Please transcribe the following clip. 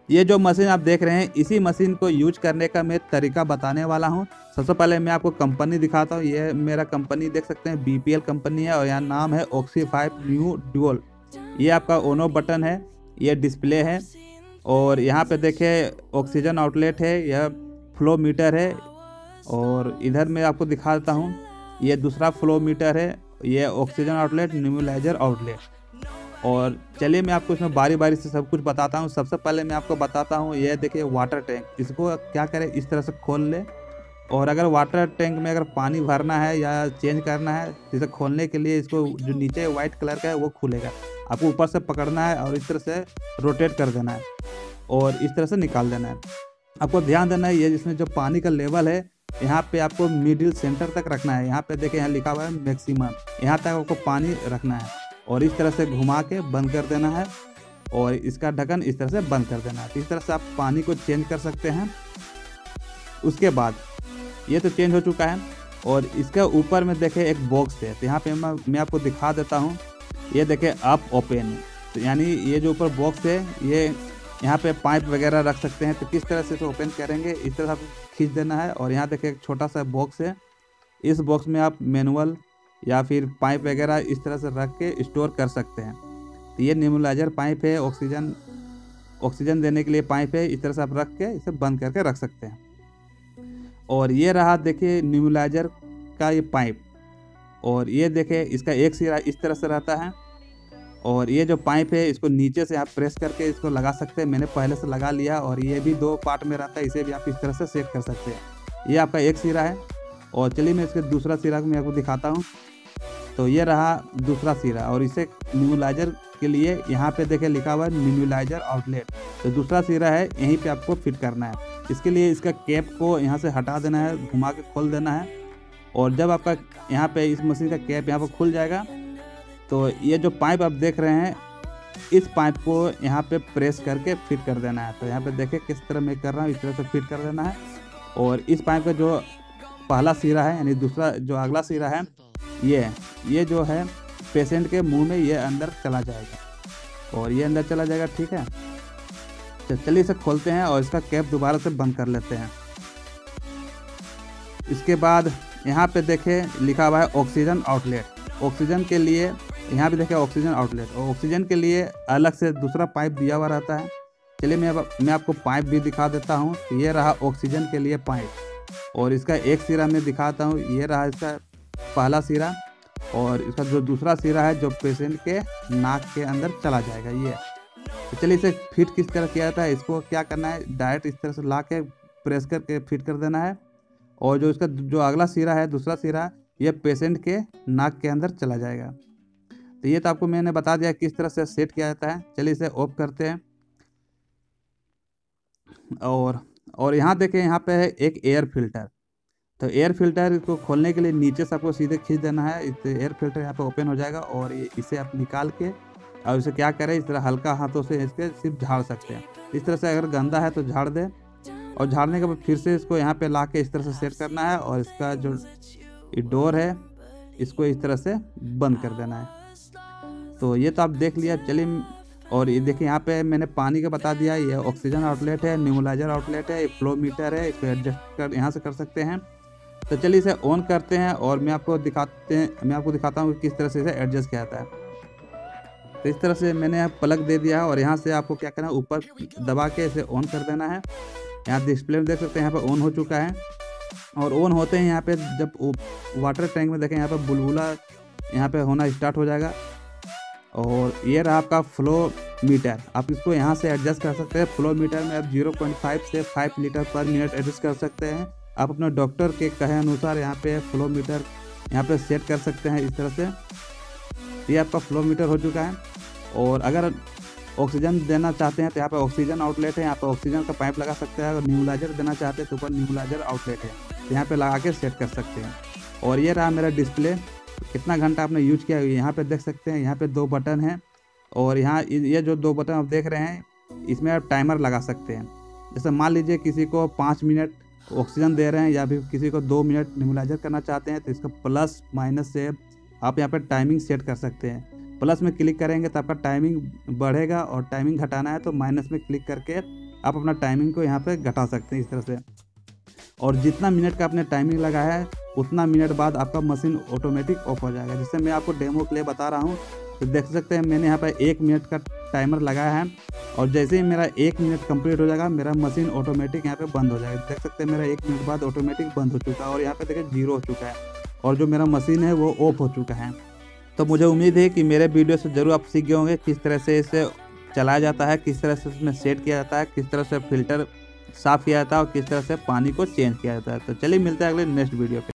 ये जो मशीन आप देख रहे हैं, इसी मशीन को यूज करने का मैं तरीका बताने वाला हूँ। सबसे पहले मैं आपको कंपनी दिखाता हूँ। ये मेरा कंपनी देख सकते हैं, BPL कंपनी है और यहाँ नाम है ऑक्सी 5 न्यू ड्यूल। ये आपका ओनो बटन है, ये डिस्प्ले है और यहाँ पे देखिए ऑक्सीजन आउटलेट है, यह फ्लो मीटर है और इधर मैं आपको दिखा देता हूँ, ये दूसरा फ्लो मीटर है, ये ऑक्सीजन आउटलेट, न्यूमलाइजर आउटलेट। और चलिए मैं आपको इसमें बारी बारी से सब कुछ बताता हूँ। सबसे पहले मैं आपको बताता हूँ, ये देखिए वाटर टैंक। इसको क्या करें, इस तरह से खोल ले और अगर वाटर टैंक में अगर पानी भरना है या चेंज करना है, इसे खोलने के लिए इसको जो नीचे वाइट कलर का है वो खुलेगा। आपको ऊपर से पकड़ना है और इस तरह से रोटेट कर देना है और इस तरह से निकाल देना है। आपको ध्यान देना है, ये जिसमें जो पानी का लेवल है यहाँ पे आपको मिडिल सेंटर तक रखना है। यहाँ पे देखिए, यहाँ लिखा हुआ है मैक्सिमम, यहाँ तक आपको पानी रखना है और इस तरह से घुमा के बंद कर देना है और इसका ढक्कन इस तरह से बंद कर देना है। इस तरह से आप पानी को चेंज कर सकते हैं। उसके बाद ये तो चेंज हो चुका है और इसके ऊपर में देखें एक बॉक्स है, तो यहाँ पे मैं आपको दिखा देता हूँ। ये देखें अप ओपन, तो यानी ये जो ऊपर बॉक्स है, ये यहाँ पे पाइप वगैरह रख सकते हैं। तो किस तरह से इसे ओपन करेंगे, इस तरह से आपको खींच देना है और यहाँ देखें एक छोटा सा बॉक्स है। इस बॉक्स में आप मैनुअल या फिर पाइप वगैरह इस तरह से रख के स्टोर कर सकते हैं। तो ये न्यूमलाइजर पाइप है, ऑक्सीजन देने के लिए पाइप है। इस तरह से आप रख के इसे बंद करके रख सकते हैं। और ये रहा देखिए न्यूमलाइजर का ये पाइप, और ये देखिए इसका एक सिरा इस तरह से रहता है और ये जो पाइप है इसको नीचे से आप प्रेस करके इसको लगा सकते हैं। मैंने पहले से लगा लिया और ये भी 2 पार्ट में रहता है, इसे भी आप इस तरह से सेट कर सकते हैं। ये आपका एक सिरा है और चलिए मैं इसके दूसरा सिरा मैं आपको दिखाता हूँ। तो ये रहा दूसरा सिरा और इसे न्यूमलाइजर के लिए यहाँ पे देखे लिखा हुआ है न्यूमलाइजर आउटलेट। तो दूसरा सिरा है, यहीं पे आपको फिट करना है। इसके लिए इसका कैप को यहाँ से हटा देना है, घुमा के खोल देना है और जब आपका यहाँ पे इस मशीन का कैप यहाँ पर खुल जाएगा तो ये जो पाइप आप देख रहे हैं, इस पाइप को यहाँ पे प्रेस करके फिट कर देना है। तो यहाँ पे देखें किस तरह मैं कर रहा हूँ, इस तरह से फिट कर देना है और इस पाइप का जो पहला सिरा है यानी दूसरा जो अगला सिरा है, ये जो है पेशेंट के मुंह में ये अंदर चला जाएगा और ये अंदर चला जाएगा। ठीक है, तो चलिए इसे खोलते हैं और इसका कैप दोबारा से बंद कर लेते हैं। इसके बाद यहाँ पे देखें लिखा हुआ है ऑक्सीजन आउटलेट। ऑक्सीजन के लिए यहाँ पे देखें ऑक्सीजन आउटलेट, और ऑक्सीजन के लिए अलग से दूसरा पाइप दिया हुआ रहता है। चलिए मैं आपको पाइप भी दिखा देता हूँ। ये रहा ऑक्सीजन के लिए पाइप और इसका एक सिरा मैं दिखाता हूँ। ये रहा इसका पहला सिरा और इसका जो दूसरा सिरा है जो पेशेंट के नाक के अंदर चला जाएगा। ये तो चलिए इसे फिट किस तरह किया जाता है, इसको क्या करना है, डायरेक्ट इस तरह से ला के प्रेस करके फिट कर देना है और जो इसका जो अगला सिरा है दूसरा सिरा, ये पेशेंट के नाक के अंदर चला जाएगा। तो ये तो आपको मैंने बता दिया किस तरह से सेट किया जाता है। चलिए इसे ऑफ करते हैं और यहाँ देखें, यहाँ पे है एक एयर फिल्टर। तो एयर फिल्टर को खोलने के लिए नीचे से आपको सीधे खींच देना है, इससे एयर फिल्टर यहाँ पे ओपन हो जाएगा और इसे आप निकाल के और इसे क्या करें, इस तरह हल्का हाथों से इसके सिर्फ झाड़ सकते हैं। इस तरह से अगर गंदा है तो झाड़ दें और झाड़ने के बाद फिर से इसको यहाँ पे ला के इस तरह से सेट करना है और इसका जो डोर है इसको इस तरह से बंद कर देना है। तो ये तो आप देख लिया। चलिए, और ये देखिए यहाँ पे मैंने पानी का बता दिया, ये ऑक्सीजन आउटलेट है, न्यूमलाइजर आउटलेट है, फ्लो मीटर है, इसको एडजस्ट कर यहाँ से कर सकते हैं। तो चलिए इसे ऑन करते हैं और मैं आपको दिखाता हूँ कि किस तरह से इसे एडजस्ट किया जाता है। तो इस तरह से मैंने यहाँ प्लग दे दिया और यहाँ से आपको क्या करना है, ऊपर दबा के इसे ऑन कर देना है। यहाँ डिस्प्ले में देख सकते हैं यहाँ पे ऑन हो चुका है और ऑन होते हैं यहाँ पे जब वाटर टैंक में देखें यहाँ पे बुलबुला यहाँ पे होना स्टार्ट हो जाएगा। और ये रहा आपका फ्लो मीटर, आप इसको यहाँ से एडजस्ट कर सकते हैं। फ्लो मीटर में आप 0.5 से 5 लीटर पर मिनट एडजस्ट कर सकते हैं। आप अपने डॉक्टर के कहे अनुसार यहाँ पे फ्लो मीटर यहाँ पे सेट कर सकते हैं इस तरह से। ये आपका फ्लो मीटर हो चुका है और अगर ऑक्सीजन देना चाहते हैं तो यहाँ पे ऑक्सीजन आउटलेट है, यहाँ पे ऑक्सीजन का पाइप लगा सकते हैं। अगर न्यूमलाइजर देना चाहते हैं तो ऊपर न्यूमलाइजर आउटलेट है, तो यहाँ पे लगा के सेट कर सकते हैं। और ये रहा मेरा डिस्प्ले, कितना घंटा आपने यूज किया यहाँ पे देख सकते हैं। यहाँ पे 2 बटन हैं और यहाँ ये जो 2 बटन आप देख रहे हैं इसमें आप टाइमर लगा सकते हैं। जैसे मान लीजिए किसी को 5 मिनट ऑक्सीजन दे रहे हैं या फिर किसी को 2 मिनट न्यूमलाइजर करना चाहते हैं तो इसका प्लस माइनस से आप यहाँ पर टाइमिंग सेट कर सकते हैं। प्लस में क्लिक करेंगे तो आपका टाइमिंग बढ़ेगा और टाइमिंग घटाना है तो माइनस में क्लिक करके आप अपना टाइमिंग को यहाँ पे घटा सकते हैं इस तरह से। और जितना मिनट का आपने टाइमिंग लगाया है उतना मिनट बाद आपका मशीन ऑटोमेटिक ऑफ हो जाएगा। जिससे मैं आपको डेमो के लिए बता रहा हूँ, तो देख सकते हैं मैंने यहाँ पर 1 मिनट का टाइमर लगाया है और जैसे ही मेरा 1 मिनट कंप्लीट हो जाएगा मेरा मशीन ऑटोमेटिक यहाँ पे बंद हो जाएगा। देख सकते हैं मेरा 1 मिनट बाद ऑटोमेटिक बंद हो चुका है और यहाँ पे देखिए 0 हो चुका है और जो मेरा मशीन है वो ऑफ हो चुका है। तो मुझे उम्मीद है कि मेरे वीडियो से ज़रूर आप सीख गए होंगे किस तरह से इसे चलाया जाता है, किस तरह से इसमें सेट किया जाता है, किस तरह से फ़िल्टर साफ़ किया जाता है और किस तरह से पानी को चेंज किया जाता है। तो चलिए मिलते हैं अगले नेक्स्ट वीडियो पे।